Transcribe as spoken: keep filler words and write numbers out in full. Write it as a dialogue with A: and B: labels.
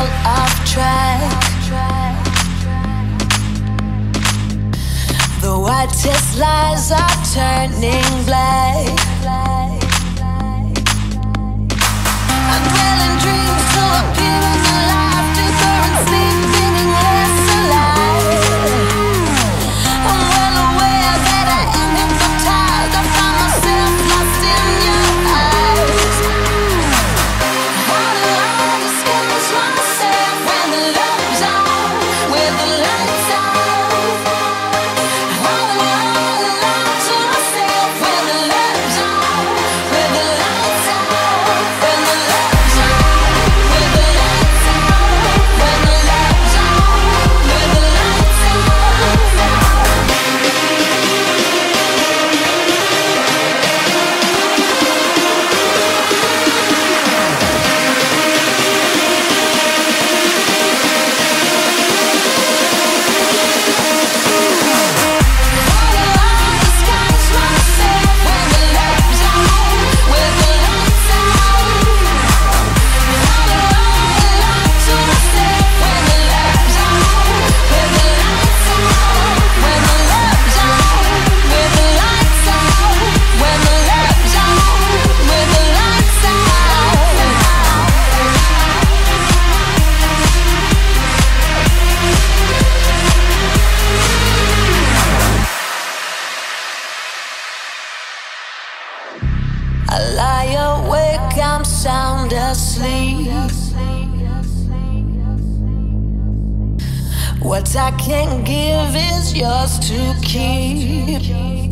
A: off track. The whitest lies are turning black. I'm dwelling dreams to appear in the laughter, currency feeling less alive. I'm well aware that I am hypnotized. I find myself lost in your eyes. How do I disguise myself when the love's on, with the lights out? How do I lie to myself when the love's on, with the lights out? When the love's on, with the lights out. When the love's on, with the lights out. How do I disguise myself when the love's on, with the lights out? How do I lie to myself when the love's on, with the lights out? When the love's on, with the lights out. When the love's on, with the lights out. I lie awake, I'm sound asleep. What I can give is yours to keep.